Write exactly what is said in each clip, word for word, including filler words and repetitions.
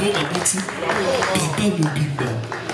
Bon, ma petit, papa Mobimba.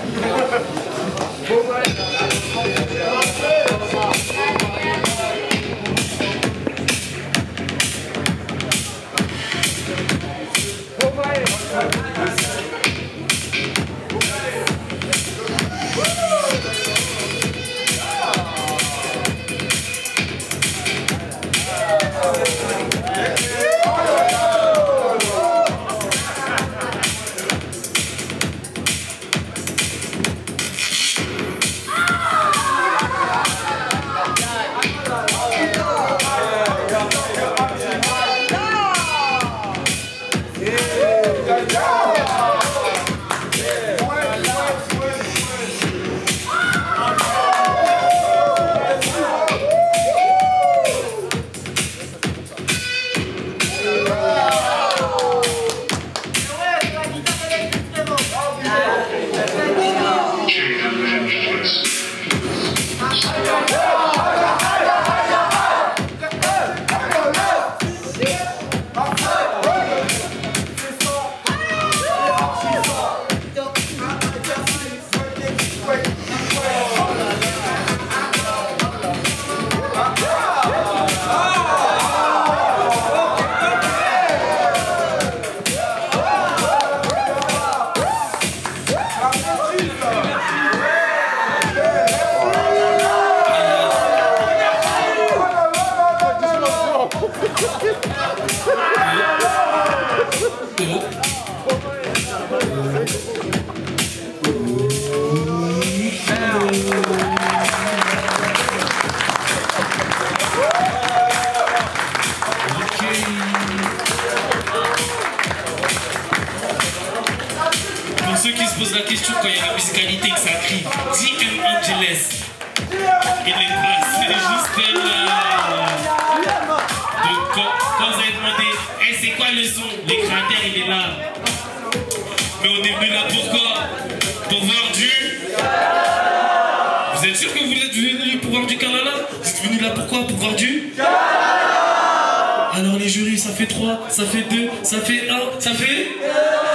Pour ceux qui se posent la question quand il y a la musicalité que ça crie D M Angeles, il est passé juste là. Donc quand, quand vous avez demandé hey, c'est quoi le son, les créateurs il est là. Mais on est venu là pourquoi? Pour voir du... Vous êtes sûr que vous êtes venus pour voir du Kalala? Vous êtes venus là pourquoi? Pour voir du... Alors les jurys, ça fait trois, ça fait deux, ça fait un, ça fait...